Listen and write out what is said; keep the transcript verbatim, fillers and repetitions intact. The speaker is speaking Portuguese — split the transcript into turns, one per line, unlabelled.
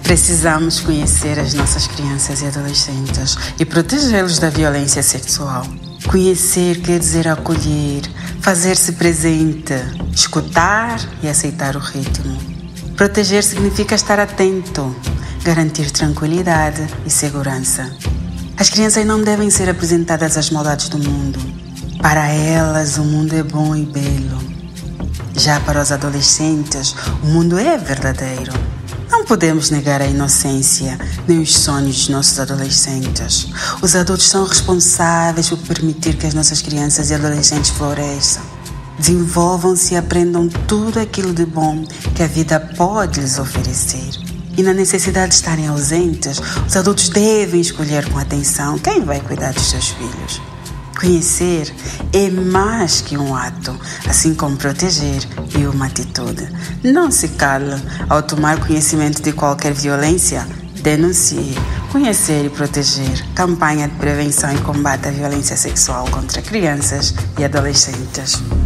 Precisamos conhecer as nossas crianças e adolescentes e protegê-los da violência sexual. Conhecer quer dizer acolher, fazer-se presente, escutar e aceitar o ritmo. Proteger significa estar atento, garantir tranquilidade e segurança. As crianças não devem ser apresentadas às maldades do mundo. Para elas, o mundo é bom e belo. Já para os adolescentes, o mundo é verdadeiro. Não podemos negar a inocência nem os sonhos dos nossos adolescentes. Os adultos são responsáveis por permitir que as nossas crianças e adolescentes floresçam, desenvolvam-se e aprendam tudo aquilo de bom que a vida pode lhes oferecer. E na necessidade de estarem ausentes, os adultos devem escolher com atenção quem vai cuidar dos seus filhos. Conhecer é mais que um ato, assim como proteger é uma atitude. Não se cale ao tomar conhecimento de qualquer violência. Denuncie. Conhecer e proteger. Campanha de prevenção e combate à violência sexual contra crianças e adolescentes.